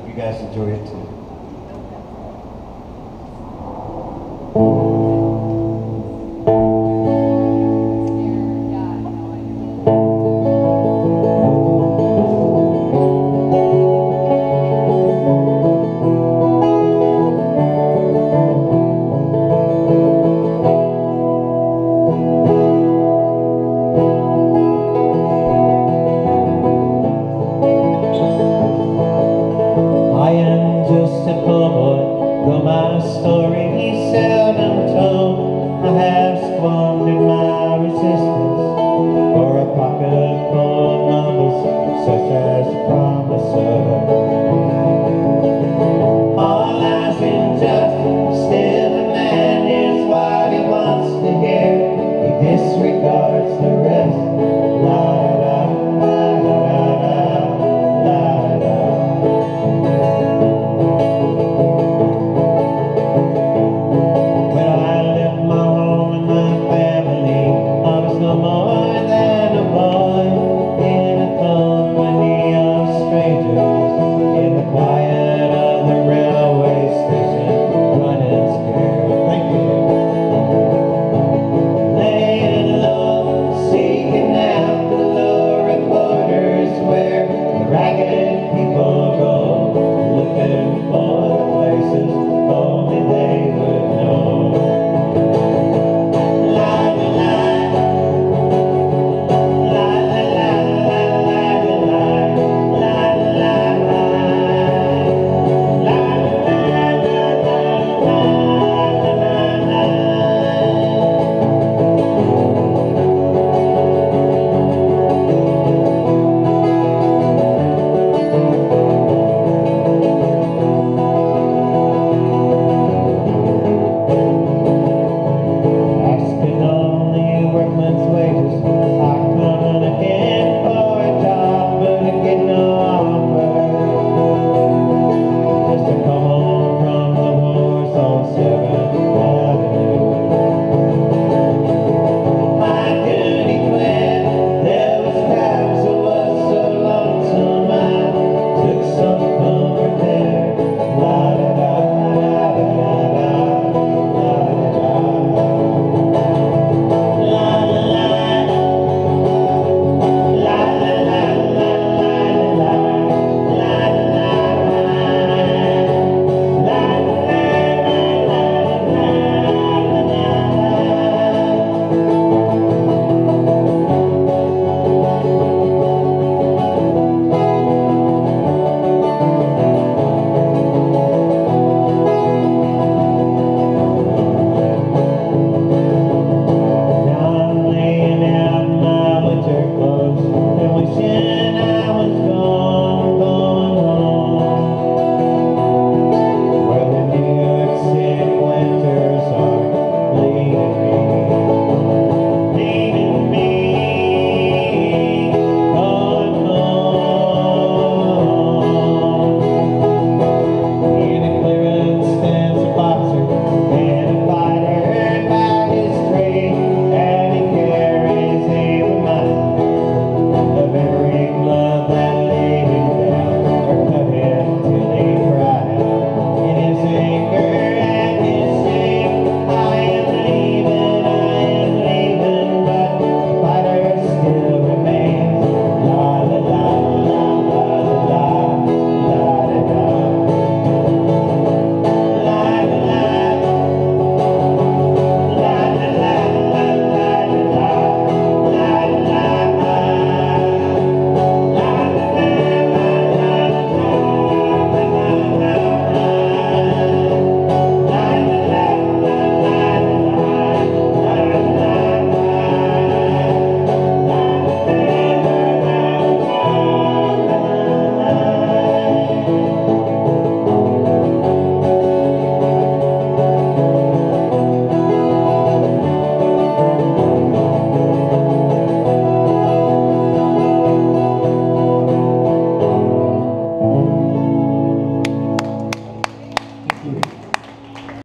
you guys enjoy it too. Though my story is seldom told, I have squandered my resistance for a pocket full of numbers such as the promiser. All lies injustice, still a man is what he wants to hear. He disregards the rest. La da da da da da da da. Ragged